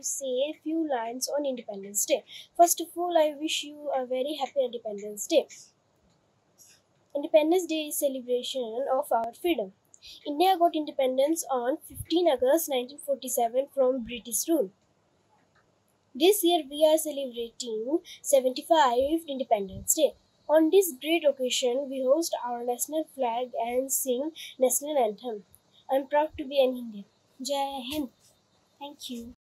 say a few lines on Independence Day. First of all, I wish you a very happy Independence Day. Independence Day is celebration of our freedom. India got independence on 15 August 1947 from British rule. This year we are celebrating 75th Independence Day. On this great occasion, we host our national flag and sing national anthem. I am proud to be an Indian. Jai Hind. Thank you.